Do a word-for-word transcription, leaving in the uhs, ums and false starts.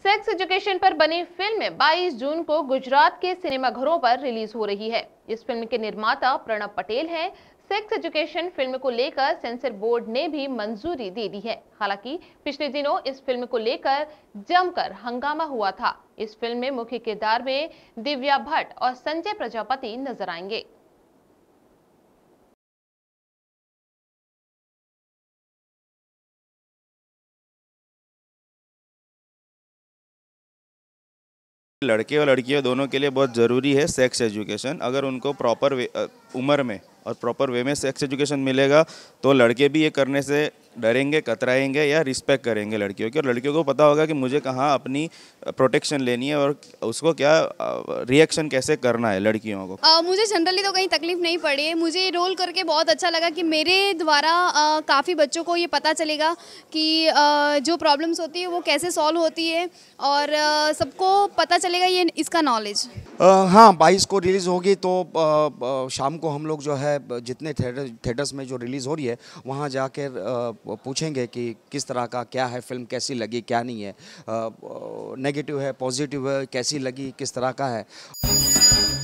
Sex education पर बनी film बाईस जून को गुजरात के सिनेमाघरों पर रिलीज हो रही है। इस फिल्म के निर्माता प्रणब पटेल हैं। सेक्स एजुकेशन फिल्म को लेकर सेंसर बोर्ड ने भी मंजूरी दे दी है। हालांकि पिछले दिनों इस फिल्म को लेकर जमकर हंगामा हुआ था। इस फिल्म में मुख्य किरदार में दिव्या भट्ट और संजय प्रजापति नजर आएंगे। लड़के और लड़कियों दोनों के लिए बहुत ज़रूरी है सेक्स एजुकेशन। अगर उनको प्रॉपर उम्र में और प्रॉपर वे में सेक्स एजुकेशन मिलेगा तो लड़के भी ये करने से डरेंगे, कतराएंगे या रिस्पेक्ट करेंगे लड़कियों की। और लड़कियों को पता होगा कि मुझे कहाँ अपनी प्रोटेक्शन लेनी है और उसको क्या रिएक्शन कैसे करना है लड़कियों को। आ, मुझे जनरली तो कहीं तकलीफ नहीं पड़ी है। मुझे रोल करके बहुत अच्छा लगा कि मेरे द्वारा काफ़ी बच्चों को ये पता चलेगा कि आ, जो प्रॉब्लम्स होती है वो कैसे सॉल्व होती है और आ, सबको पता चलेगा ये इसका नॉलेज। हाँ, बाईस को रिलीज़ होगी तो आ, शाम को हम लोग जो है जितने थिएटर थिएटर्स में जो रिलीज़ हो रही है वहाँ जाकर पूछेंगे कि किस तरह का क्या है, फिल्म कैसी लगी, क्या नहीं है, नेगेटिव है, पॉजिटिव है, कैसी लगी, किस तरह का है।